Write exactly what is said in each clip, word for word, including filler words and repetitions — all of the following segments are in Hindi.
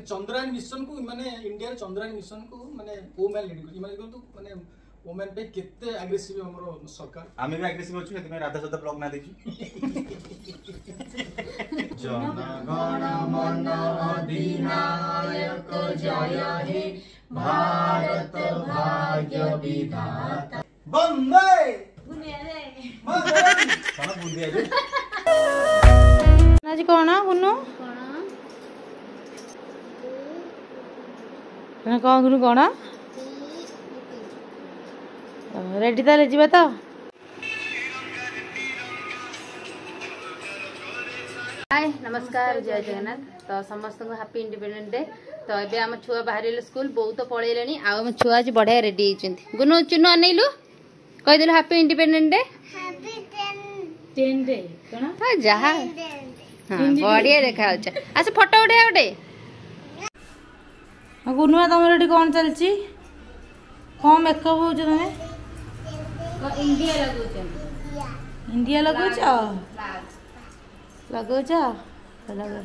चंद्रयान मिशन को माने इंडिया चंद्रयान मिशन को माने वुमेन लीड कर माने तो माने वुमेन पे केते एग्रेसिव हमरो सरकार आमे भी एग्रेसिव होछु हेतु राधा सदा ब्लॉग ना देखि जन गण मन अधिनायक जय हे भारत भाग्य विधाता वंदे बुनिया रे कोन बुनिया रे आज कोन हुनु कोन कोन गुरु कोन रेडी ताले जीवा तो हाय नमस्कार जय जगन्नाथ तो समस्त को हैप्पी इंडिपेंडेंस डे तो एबे हम छुआ बाहर स्कूल बहुत पळेलेनी आ हम छुआ आज बढ़िया रेडी होइछंती गुनु चुनु अनेलु कहि देलु हैप्पी इंडिपेंडेंस डे हैप्पी टेन डे कोन हां जहा हां बढ़िया देखा होछ आसे फोटो उठे उठे गुनुआ तमर एटी कोन चलची कोन मेकअप होछ तमे इंडिया लगोछ इंडिया लगोछ लगोछ लगो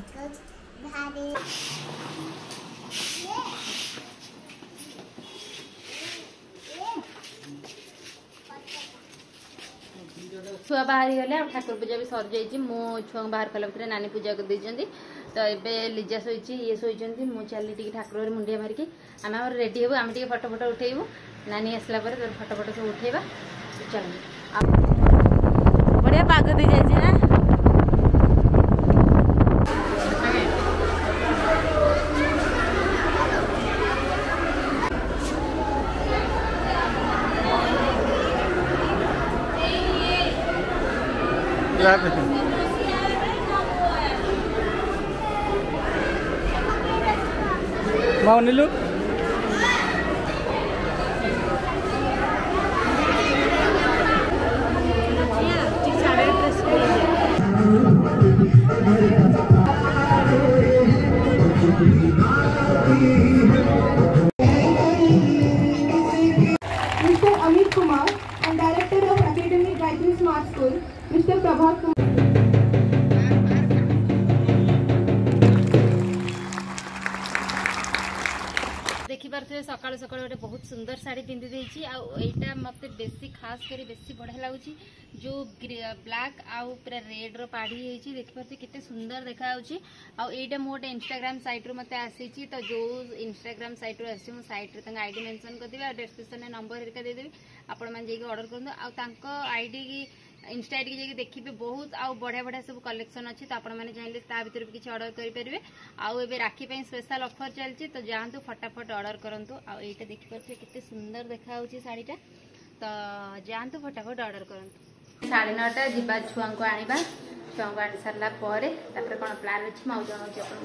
छुआ बाहर गले ठाकुर पूजा भी सर जाइए मो छुआ बाहर कला भितर नानी पूजा कर देइछंती तो एबे लिजा सोइछि ये सोइछंती मु चली टिक ठाकुर मुंडिया मारिकी आम हमर रेडी हेबु आम टिक फोटो फोटो उठेइबु नानी आसला पर फोटो फोटो सब उठेबा चल बढ़िया पाग दे जाइछि ना मां नीलू Mister Amit Kumar and Director of Academy Gayatri Smart School, Mister Prabhat Kumar. देखि पारथे सकाळ सकाळ गोटे बहुत सुंदर साड़ी पिंधि देछि आ एटा मते बेसी खास करी बेसी बढ़िया लागुछि जो ब्लैक आउ पूरा रेड रो पाड़ी हेछि देखि पारथे केते सुंदर देखा होछि आ एटा मोटे इंस्टाग्राम साइट रो मते आसीछि तो जो इंस्टाग्राम साइट रो आसी मो साइट रे तंग आईडी मेंशन कर देबे आ डिस्क्रिप्शन में नंबर हेरिका दे देबे आपण मान जेकी ऑर्डर करन आ तांको आईडी की इंस्टा आईडी की देखिए बहुत आउ बढ़िया बढ़िया सब कलेक्शन अच्छी तो आपण मैंने चाहिए ता भीतर भी किसी ऑर्डर करेंगे आउ ए राखी पे स्पेशल ऑफर चलती तो जातु फटाफट ऑर्डर करूँ आ यहाँ देखिपे केते सुंदर देखा साड़ीटा तो जातु फटाफट ऑर्डर करूँ साढ़े नौटा जा छुआ को आना छुआ को आनी सारा पर कौन प्लान अच्छी मुझे जनाऊँ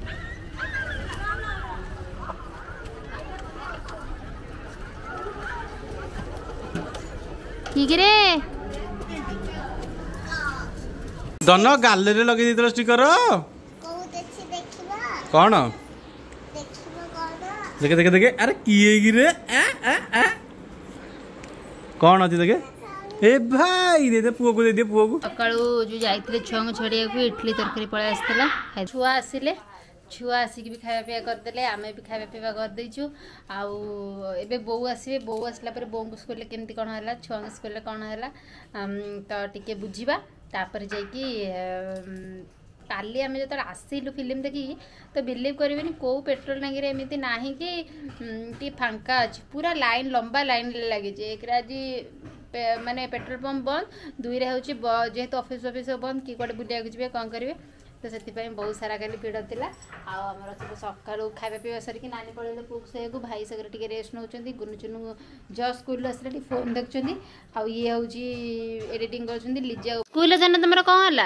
ठीक रे दन गालेरी लगे देथिल स्टिकर कौन देखे देखे देखे अरे किए गिरे आ आ आ कौन अच्छी देखे ए भाई दे दे पुओ को दे दे पुओ को सकाळू जो जाइतले छुआ को छड़िया को इडली तरकारी पळे आस्थिला छुआ आसिले छुआ आसिक भी खाया पिया करदेले आमे भी खाया पिया कर देइछु आउ एबे बो आसीबे बो आसला पर बो स्कूल केमती कोन हला छुआ स्कूल कोन हला तो टिके बुझीबा तापर जाइकी काली आम जो आसिलु फिल्म देखी तो बिलीव करें कौ पेट्रोल टांगी एमती ना कि टी फांका अच्छी पूरा लाइन लंबा लाइन लगी एक आज माने पेट्रोल पंप बंद दुई रे हूँ जेहेतु ऑफिस ऑफिस बंद कि कौटे बुलिया जी कौन करेंगे तो से बहुत सारा खाली भिड़ था आम सब सका खावा पीवा सरिक नानी पड़े पुक से भाई सगर टे रेस्ट नौ गुनु चुनु जस्ट स्कूल आसला फोन देखुं आउ ये हूँ एडिटिंग कर लिजा स्कूल जाना तुम कौन है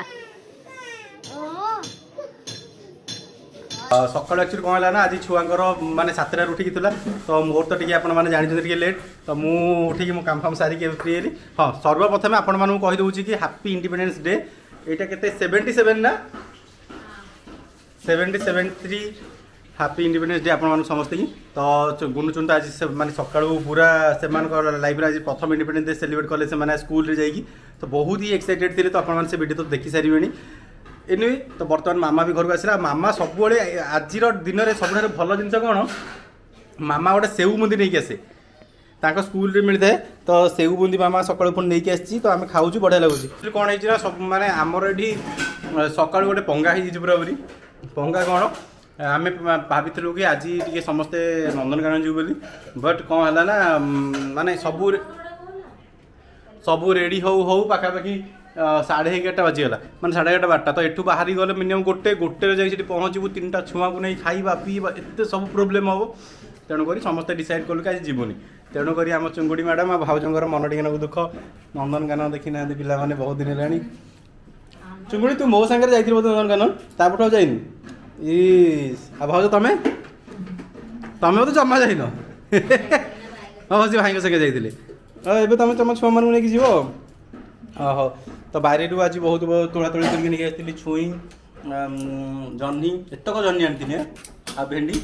सकाल एक्चुअली कौन है ना आज छुआंकर माने सातटा उठिक तो मोर तो टी आपने जानते लेट तो मुझे मो काम फाम सारिक फ्री हेली हाँ सर्वप्रथम आपण मानू कहीदे कि हैप्पी इंडिपेंडेंस डे यहाँ के सेवेन्टी सेवेन ना seventy seven three happy independence day आपण समस्त ही तो गुनु चुन आज माने सकाळू पूरा से लाइफ आज प्रथम इंडिपेंडेंस डे सेलिब्रेट कले से स्कूल रे जाइए तो बहुत ही एक्साइटेड थे तो आपण से वीडियो तो देखी सारे एनिवे तो बर्तमान मामा भी घर को आसला मामा सब आज दिन में सब भल जिन कौन मामा गोटे सेऊ बुंदी नहीं आसे तांको स्कूल रे मिलता है तो सेऊ बुंदी मामा सकाळु पुणी नहीं आसी तो आम खाऊ बढ़िया लगुच कौन है सब माने आमर ये सकाळु गोटे पंगा हो पूरा पूरी पंगा कौन आम भाविलु कि आज टे समस्ते नंदनकानन जीव बोली बट कौन है ना माने सबू सबू रेडी हो हो पाखापाखि साढ़े एगारटा बाजीगला मैंने साढ़े एगारटा बारटा तो एठू बाहरी गले मिनिमम गोटे गोटे जाकि पहुँचू तीन टा छुआ को नहीं खाଇବା पीवा एत सब प्रोब्लेम हम तेणुक समस्ते डिसाइड कलु कि आज जीवनी तेणुक आम चुंगुड़ी मैडम आ भाउजर मन टे दुख नंदनकानन देखी ना पिला मैंने बहुत दिन है चुंगुड़ी तू मो सागर जा नंदनकानन तापट आ जाइन आ भाउज तमें तमें तो जमा जाइन हाँ से भाई सके जाइए ए तुम तुम छुआ मानू नहीं जीव ओहो तो बाहर आज बहुत बहुत तोड़ा तोड़ी करके नहीं आसती छुई जह्नी एतक जह्नी आनी आ भेंडी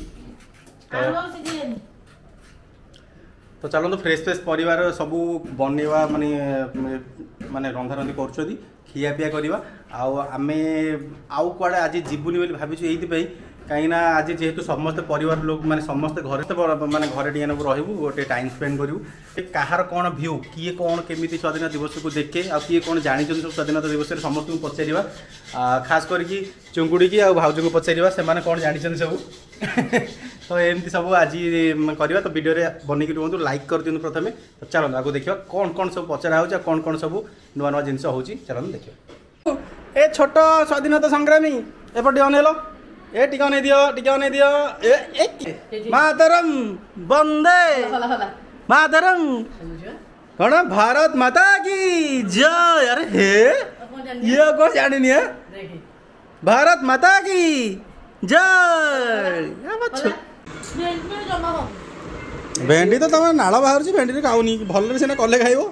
तो चलो फ्रेश फ्रेश परिवार सब बनवा माने माने रंधा रंधी कर खिया पिया करवा आमे आउ कड़े आज जीवनी बोली भाविछु एइथि कहीं आज जेहेतु समस्त परिवार लोग माने समस्त घर माने घर टी रहू गोटे टाइम स्पेंड करूँ कहार कौन भ्यू किए कौन केमी स्वाधीनता दिवस को देखे आ किए कौन जानी सब स्वाधीनता दिवस समस्त को पचार खास करके चुंगुड़ी की आ भाउज को पचार से कौन जानी सब तो एमती सब आज करवा तो वीडियो बन के रुहतु लाइक कर दिखाँ प्रथम तो चलो आगे देखा कौन कौन सब पचरा हो कौन कौन सब नुआ नुआ जिन हो चलो देखिए ए छोट स्वाधीनता संग्रामी एपटे अनेल ए टिका नहीं दियो टिका नहीं दियो ए ए मातरम वंदे मातरम कौन भारत माता की जय अरे हे ये कौन जानी है भारत माता की जय भेंडी तो तुम नाला बाहर भेंडी खाऊनी भल सीना कले खाइब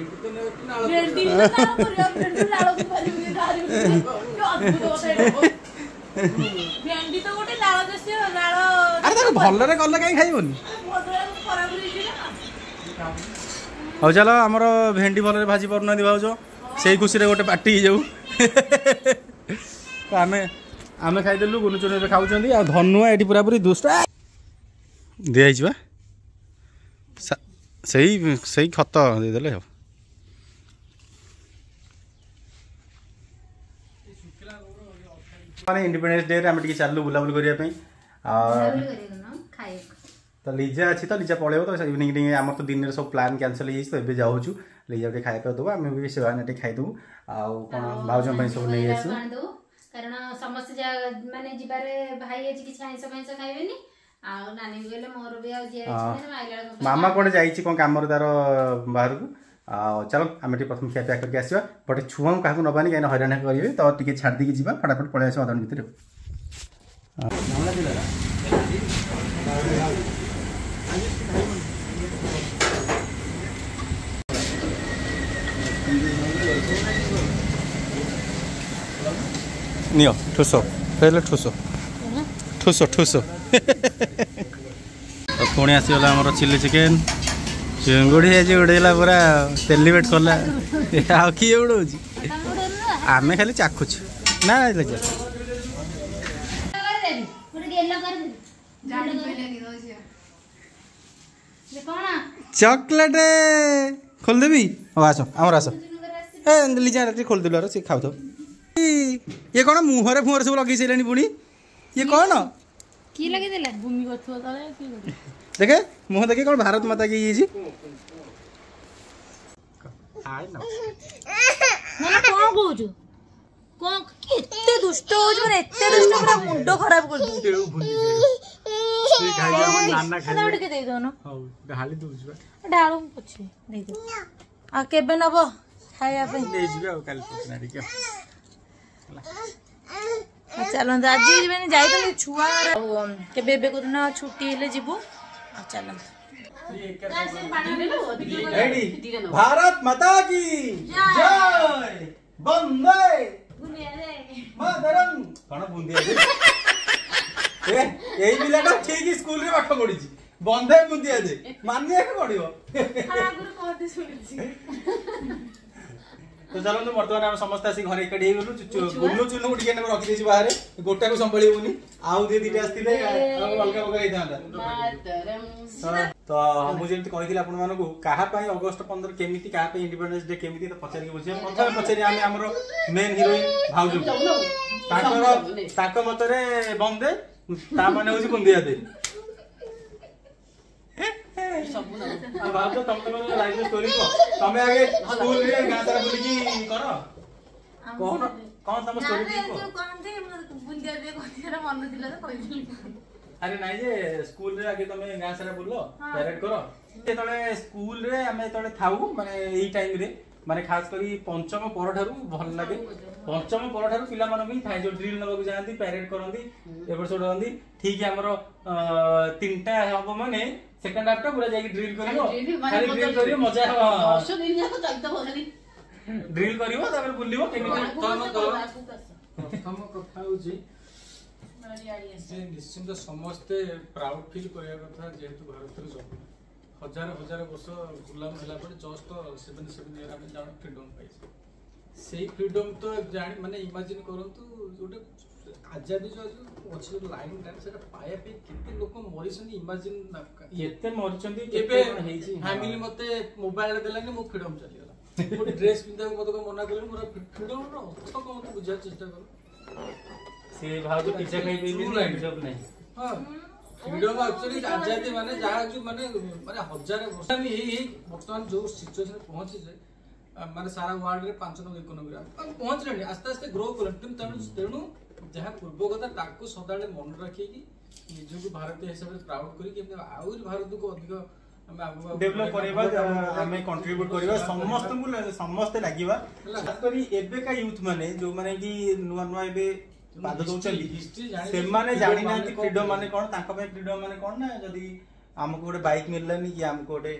भलरे कले कहीं खाइबनी हौ चलो आमर भेंडी भलरे भाजी पारना भाज से खुशी गोटे पार्टी हो जाऊ आम आम खाईदेलु गुनु चुन खाऊँ आ धनुआ ये पूरा पूरी दुष्ट दिखाई सही सही खत देदेले हो माने इंडिपेंडेंस डे रे हम टिके चालू बुलाबुली करिया पई तो लीजा अच्छी तो लीजा पड़े तो इवनिंग टिंग आम तो दिन में सब प्लान कैंसल हो तो ये जाऊँ लीजा टे खाया देव आम भी से टे खाईदेबू आउ कौन भाउज सब नहीं आस कारण समस्त माने जिबारे भाई आज किछ आइंस फाइंस खाइबेनी आ नानी भी गेले मोर भी आ जे आइला मामा कोडे जाईची कोन काम तार बाहर को आ चलो आम प्रथम खिया पिया करके आसवा बट छुआ क्या नबानी कहीं हईराण करेंगे तो टी छाड़ दी जी फटाफट पलि आस अधन भितर नियो ठुस पहले ठुस ठुस ठुस पुणी आसीगला आमर चिली चिकेन चिंगुड़ी आज उड़ेला पूरा सेलिब्रेट कला आ किए उड़ौ आमे खाली चाखुच ना चॉकलेट खोलदेवी हाँ आस आमर आस ए लीजा खोलदेलु सी खाऊ तो ये कौन मुहरे फुहरे सब लगे सारे पुणी ये कौन की लगे देला भूमि गथुआ तले की करे देखे मुह देखे कौन भारत माता की ये जी आय ना ना कौन कहू कौन केते दुष्ट हो जो रे एते दुष्ट पूरा मुंडो खराब कर दू से खाइ नाना खाइ ना के दे दो ना हां ढाली दू जबा ढालो पछे दे दो आ केबे नबो खाया पे दे जबे आ काल पछना रे के चलो आज मैंने जाई तो छुआ के बेबे को ना छुट्टी हेले जीवु चलो भारत माता की जय वंदे मातरम कौन बुंदिया दे ए एई बिलाटा ठीक स्कूल रे पाठ पढी छी वंदे बुंदिया दे मानिया के पड़ियो आ गुरु कहते सुनिछि तो चलନ୍ତୁ ବର୍ତ୍ତମାନ ଆମେ ସମସ୍ତେ ଆସି ଘରେ ଏକାଠି ହେଇଗଲୁ ଗୁନୁ ଚୁନୁ ଟିକେ ନାକୁ ରଖି ଦେଇଛି ବାହାରେ ଗୋଟାକୁ ସମ୍ଭାଳିବୁନି ଆଉ ଦି ଦିଟା ଆସିଥିଲେ ଅଲଗା ଅଲଗା ହେଇଥାନ୍ତା ତ ମୁଁ ଯେମିତି କହିଥିଲି ଆପଣ ମାନଙ୍କୁ କାହା ପାଇଁ ଅଗଷ୍ଟ ପନ୍ଦର କେମିତି କାହା ପାଇଁ ଇଣ୍ଡିପେଣ୍ଡେନ୍ସ ଡେ କେମିତି ତ ପଚାରିକି ବୁଝିବା ପ୍ରଥମେ ପଚାରି ଆମେ ଆମର ମେନ୍ ହିରୋଇନ ଭାଉଜ ତାଙ୍କର ତାଙ୍କ ମତରେ ବନ୍ଦେ ତା ମାନେ ହଉଛି ବୁନ୍ଦିଆ ଦେ भाव तो तुम तो लाइफ स्टोरी को तमे आगे स्कूल रे गां सारा बुली की करो कौन कौन तुम स्टोरी को कौन थे बुंदिया दे कोरा मन दिला तो कहि अरे नाही जे स्कूल रे आगे तमे गां सारा बुलो पैरेड करो ते तळे स्कूल रे हमें तळे थाउ माने एई टाइम रे माने खास करी पंचम पर ठारू भल लागे पंचम पर ठारू पिला मानो भी थाय जो ड्रिल नबक जांती पैरेड करंती एपर सोड हंदी ठीक है हमरो तीनटा हबो माने सेकंड हाफ टा पूरा जाई ड्रिल करिवो खाली ड्रिल करियो मजा हो वर्ष दिन जाको चलता खाली ड्रिल करिवो तापर बुलिवो केमिति प्रथम प्रथम कथा होची जे निश्चित समस्ते प्राउड फील करिया कथा जेहेतु भारत रे सब हजार हजार वर्ष गुलाम होला पर जस्ट सेवेंटी सेवन ईयर हम जान फ्रीडम पाइছে सेही फ्रीडम तो जानि माने इमेजिन करंतु जोटे आजादी जो अछि जो लाइन टा सेटा पाया पे किते लोक मरिसन इमेजिन एते मरचंदी केबे फैमिली मते मोबाइल देलानी मो फ्रीडम चली गला मोर ड्रेस पिंदा मते को मना करले मोर फ्रीडम रो तो को मते बुझा चेष्टा कर से भाव जो पीछे कहीं भी फ्रीडम नहीं हां फ्रीडम एक्चुअली आजादी माने जहा जो माने माने हजार वर्ष में यही वर्तमान जो सिचुएशन पहुंची जे माने सारा वर्ल्ड रे पांच नंबर इकोनॉमी रे पहुंच लेनी आस्ते आस्ते ग्रो करन तेणु तेणु जहा पूर्व कथा ताको सदाले मन रखी कि निज को भारतीय हिसाब से प्राउड करी कि आउर भारत को अधिक हम आगु डेवलप करबा हमें कंट्रीब्यूट करबा समस्त को समस्त लागिबा खास करी एबे का यूथ माने जो माने कि नुवा नुवा एबे पाद दउचली हिस्ट्री जानि से माने जानि ना फ्रीडम माने कोन ताका पे फ्रीडम माने कोन ना जदी हमको गोटे बाइक मिललानी कि हमको गोटे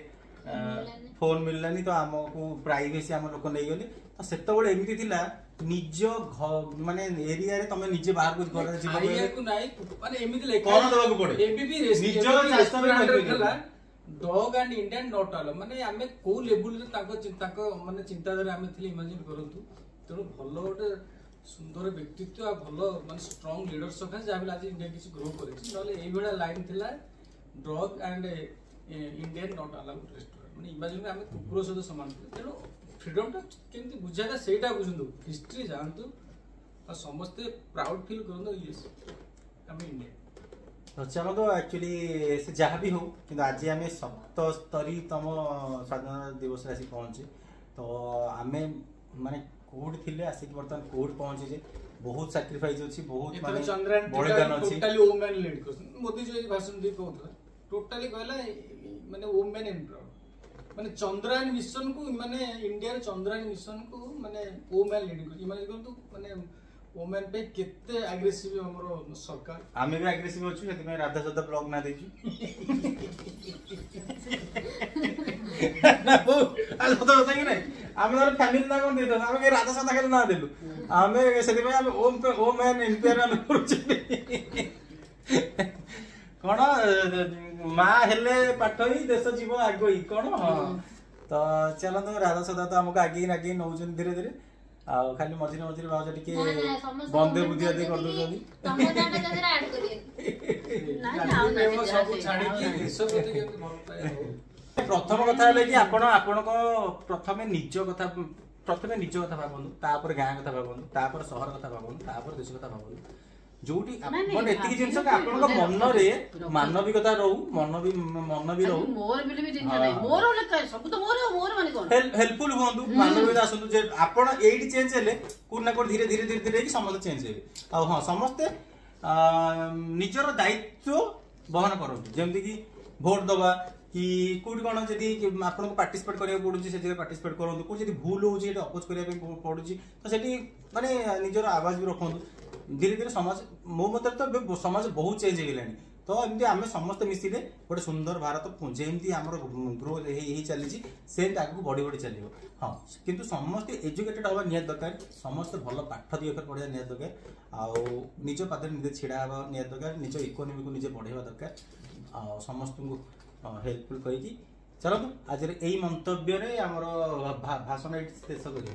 फोन मिललानी तो हमको प्राइवेसी हम लोक नै गली तो सेतो बडे एमिति थिला निज माने एरिया रे तमे निजे बाहर कुछ कर जिबो आइया को नाही माने एमिति ले कोन दबा को पड़े एबी भी रेस निज रास्ता में रखला dog and Indian not allowed माने हमें को लेवल रे ताको ताको माने चिंताधारा हमें थिले इमेजिन करंतु तेणु भलो गोटे सुंदर व्यक्तित्व आ भलो माने स्ट्रांग लीडर सखा जाबिल आज इंडिया किछ ग्रो करे नले एई बेडा लाइन थिला dog and Indian not allowed restaurant माने इमेजिन हमें कुकुर सहित समान तेणु फ्रीडम टा केमती बुझाता सेटा बुझंदु हिस्ट्री जानतु आ समस्त प्राउड फील करंदु यस हम इंडिया तो चलो तो एक्चुअली से जहाँ भी हो कि आज आम सप्तस्तरीतम स्वाधीनता दिवस आसी पहुँचे तो आम माने कोड थिले आसिक बर्तमान कोड पहुँचे बहुत सैक्रिफाइस अछि बहुत माने बलिदान अछि टोटली वुमेन लीड कर मोदी जो भाषण दी कहथला टोटली कहला माने वुमेन एम्पावर माने चंद्रयान मिशन को माने इंडिया रे चंद्रयान मिशन को माने वुमेन लीड कर इमेजिन करतु माने वुमेन पे केते एग्रेसिव हमरो सरकार आमे भी एग्रेसिव अछि सेति में राधा सदा ब्लॉग ना देछु ना वो आल तो होता कि नहीं आमे और फैमिली ना कोन देतो आमे के राधा सदा खाली ना देलु आमे सेति में आमे ओम पे ओम मैन इंपेयर ना करूछि कोन मां हेले पाठई देश जीव आगोई कोन हां तो चलो तो राधा सदा तो हमको आगे आगे नौजन धीरे धीरे आ खाली मझिरे मझिरे भाउज टिके बंदे बुद्धिया दे कर दोछनी तम जाने जरा ऐड करिए ना ना सब छाडी कि देश प्रति केमति भल पाए हो प्रथम कथा ले कि आपण आपण को प्रथमे निज कथा प्रथमे निज कथा भाबनु तापर गां कथा भाबनु तापर शहर कथा भाबनु तापर देश कथा भाबनु जोटी अपन एतिकी जिंस का आपण को मन रे मानविकता रहू मन भी मन भी रहू मोर बिले भी जिंस नै मोर ले सब तो मोर मोर माने कोन हेल्पफुल होंदु मानविकता आसंदु जे आपण एडी चेंज हेले कोन ना कोन धीरे धीरे धीरे धीरे कि समस्त चेंज हेबे आ हां समस्त निजर दायित्व वहन करंतु जेमति कि वोट दबा कि कोड कोन जदी आपण को पार्टिसिपेट करिया पडुची से जगह पार्टिसिपेट करंतु को जदी भूल होउची एटा अपोज करिया पे पडुची तो सेठी माने निजर आवाज भी रखंतु धीरे धीरे समाज मो मत तो समाज बहुत चेंज हो गलानी तो एमती आम समस्त मिसिले गोटे सुंदर भारत जेमती आमर ग्रो ही चली से आगे बढ़ी बढ़ी चलो हाँ किंतु समस्त एजुकेटेड हवा निहात दरकार समस्त भल पाठ दी अक्षर पढ़ा निहात दरकार आउ निज पादरे निजे छिड़ा हवा निहात दरकार निज इकोनोमी को निजे बढ़ावा दरकार आ समस्त को हेल्पफुल करी चलो आज यही मंतव्य आमर भाषण शेष करिया।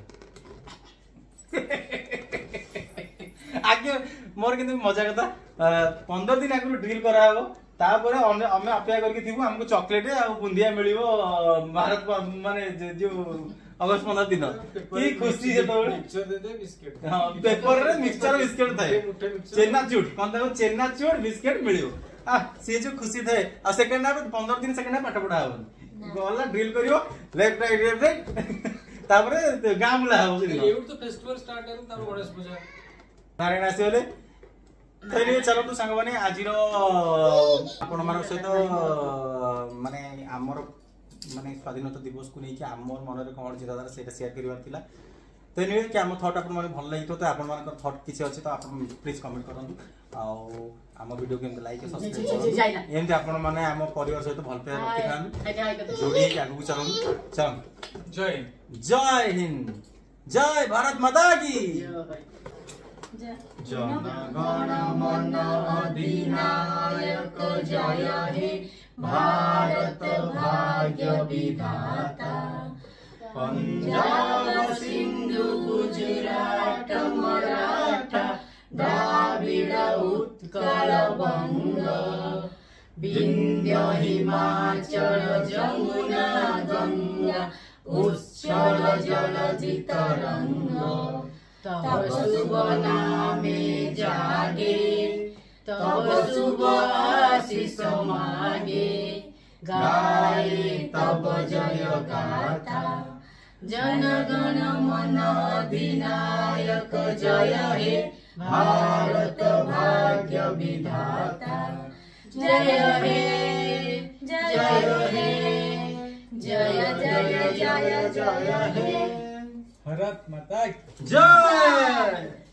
आगे मोर किंतु मजा कथा पंद्रह दिन आगु ड्रिल करा हबो तापर अमे अपेक्षा करके थिबु हमको चॉकलेट आ बुंदिया मिलिबो भारत माने जो अगस्त पंद्रह दिन की खुशी जे तो मिक्सचर दे दे बिस्किट हां पेपर रे मिक्सचर बिस्किट थाए चेन्ना चूट कोन देखो चेन्ना चूट बिस्किट मिलियो आ से जो खुशी थाए आ सेकंड हाफ पंद्रह दिन सेकंड हाफ पाठ पढ़ा हबो गला ड्रिल करियो लेफ्ट राइट लेफ्ट राइट तापर गां बुला हबो से एउ तो फेस्टिवल स्टार्ट है तापर गणेश पूजा नारायण आसीले तैले चलतु सांग माने आजिर आपण मान सहित माने हमर माने स्वाधीनता दिवस को नहीं कि हमर मन रे कोन चिंताधारा सेटा शेयर करबार थिला तैले कि हम थॉट आपण माने भल लागि तो आपण मान थॉट किछि अछि तो आपण प्लीज कमेंट करंतु आ हम वीडियो के लाइक सब्सक्राइब करंतु एमते आपण माने हम परिवार सहित भल पे रखि खान जोड़ी आगु चलंतु चल जय जय हिंद जय भारत माता की जन गण मन अधिनायक जय हे भारत भाग्य विधाता पंजाब सिंधु गुजरात मराठा द्राविड़ उत्कल बंग विंध्य हिमाचल जमुना गंगा उच्चल जलधि तरंग तब शुभ नामे जागे तब शुभ आशीष मागे गाए तब जय गाथा जन गण मन अधिनायक जय हे भारत भाग्य विधाता जय हे जय हे जय जय जय जय हे भारत माता जय।